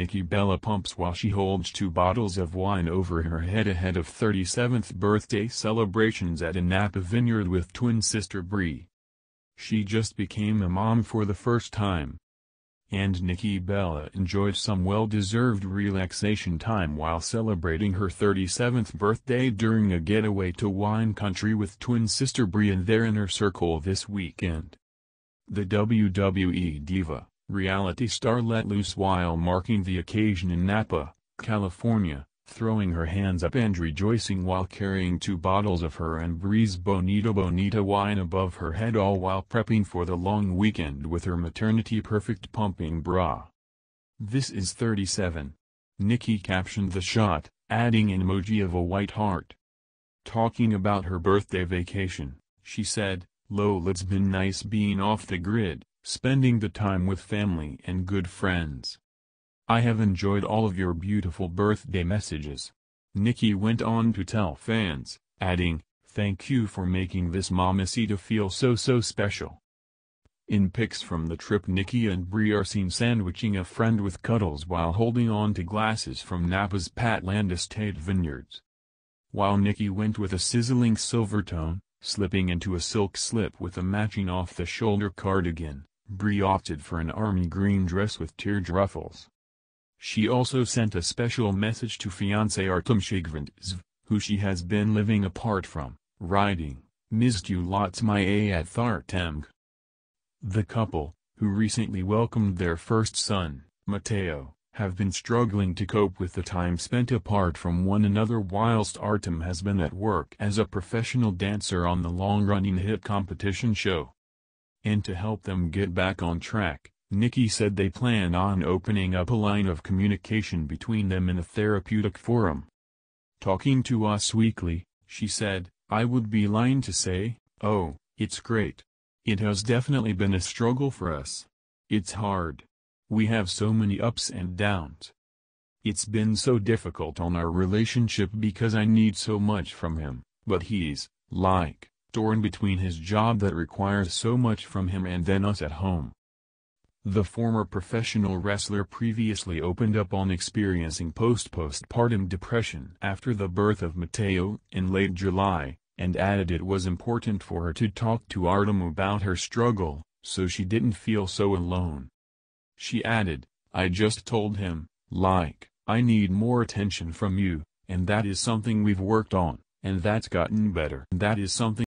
Nikki Bella pumps while she holds 2 bottles of wine over her head ahead of 37th birthday celebrations at a Napa vineyard with twin sister Brie. She just became a mom for the first time. And Nikki Bella enjoyed some well-deserved relaxation time while celebrating her 37th birthday during a getaway to wine country with twin sister Brie and their inner circle this weekend. The WWE diva, reality star let loose while marking the occasion in Napa, California, throwing her hands up and rejoicing while carrying 2 bottles of her and Brie's Bonita Bonita wine above her head, all while prepping for the long weekend with her maternity-perfect pumping bra. "This is 37. Nikki captioned the shot, adding an emoji of a white heart. Talking about her birthday vacation, she said, "Lol, it's been nice being off the grid, spending the time with family and good friends. I have enjoyed all of your beautiful birthday messages." Nikki went on to tell fans, adding, "Thank you for making this mamacita feel so special." In pics from the trip, Nikki and Brie are seen sandwiching a friend with cuddles while holding on to glasses from Napa's Patland Estate vineyards. While Nikki went with a sizzling silver tone, slipping into a silk slip with a matching off-the-shoulder cardigan, Brie opted for an army green dress with tiered ruffles. She also sent a special message to fiancé Artem Chigvintsev, who she has been living apart from, writing, "Missed you lots my at Artem." The couple, who recently welcomed their first son, Matteo, have been struggling to cope with the time spent apart from one another whilst Artem has been at work as a professional dancer on the long-running hit competition show. And to help them get back on track, Nikki said they plan on opening up a line of communication between them in a therapeutic forum. "Talking to us weekly," she said, "I would be lying to say, oh, it's great. It has definitely been a struggle for us. It's hard. We have so many ups and downs. It's been so difficult on our relationship because I need so much from him, but he's, like, torn between his job that requires so much from him and then us at home." The former professional wrestler previously opened up on experiencing postpartum depression after the birth of Matteo in late July, and added it was important for her to talk to Artem about her struggle, so she didn't feel so alone. She added, "I just told him, like, I need more attention from you, and that is something we've worked on, and that's gotten better. That is something